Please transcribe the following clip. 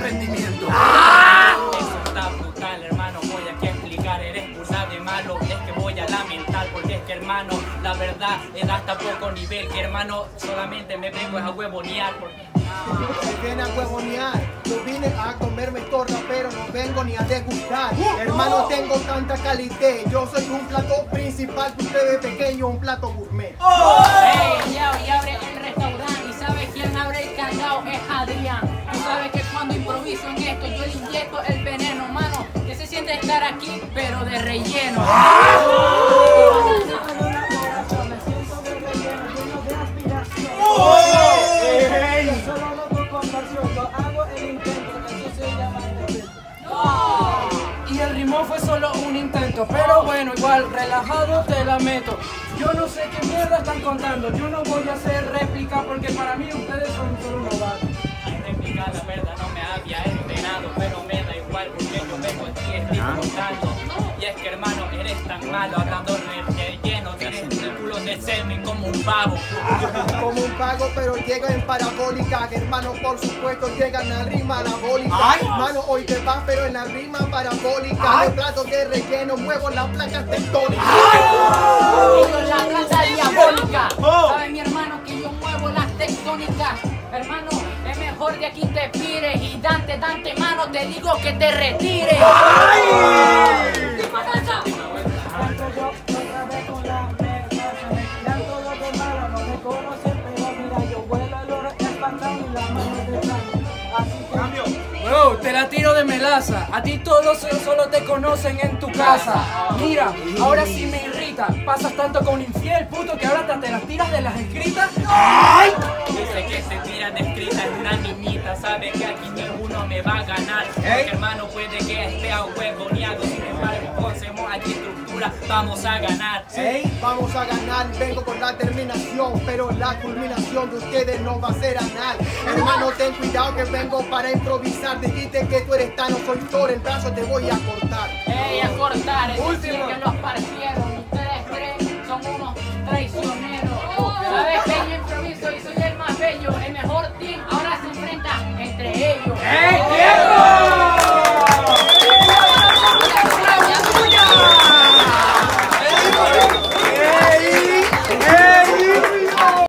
rendimiento. Eso está brutal, hermano, voy a explicar, eres burda de malo, es que voy a lamentar, porque es que, hermano, la verdad es hasta poco nivel, que, hermano, solamente me vengo a huevonear, porque... Se viene a huevonear, yo vine a comerme torta, pero no vengo ni a degustar. Hermano, tengo tanta calidad, yo soy un plato principal, que usted es pequeño, un plato gourmet. Hey, y abre el restaurante, y sabes quién abre el candado, es Adrián. Tú sabes que cuando improviso en esto, yo le inyecto el veneno, mano, que se siente estar aquí, pero de relleno. Y el rimón fue solo un intento, pero bueno, igual, relajado te la meto. Yo no sé qué mierda están contando, yo no voy a hacer réplica porque para mí ustedes son solo novatos. Ay, réplica, la verdad no me había enterado, pero me da igual porque yo vengo aquí, estoy contando. Y es que, hermano, eres tan malo, hablando relleno, tienes el culo de semen como un pavo. Como un pago, pero llega en parabólica. Hermano, por supuesto, llegan a rima anabólica. Hermano, hoy te vas, pero en la rima parabólica. Los platos de relleno, muevo las placas tectónicas. Y con la plata diabólica. ¿Sabe, mi hermano, que yo muevo las tectónicas? Hermano, es mejor de aquí te pires y Dante, mano, te digo que te retires. Bro, te la tiro de melaza. A ti todos solo te conocen en tu casa. Mira, ahora sí me irrita. Pasas tanto con un infiel, puto, que ahora te las tiras de las escritas. Dice que se tira de escrita en una niñita, sabe que aquí ninguno me va a ganar. Porque, hermano, puede que esté a huevoneado, sin embargo, conocemos aquí estructura, vamos a ganar. Vamos a ganar, vengo con la terminación, pero la culminación de ustedes no va a ser anal. Hermano, ten cuidado que vengo para improvisar. Dijiste que tú eres Thanos, soy Thor, el brazo te voy a cortar. Ey, a cortar, Última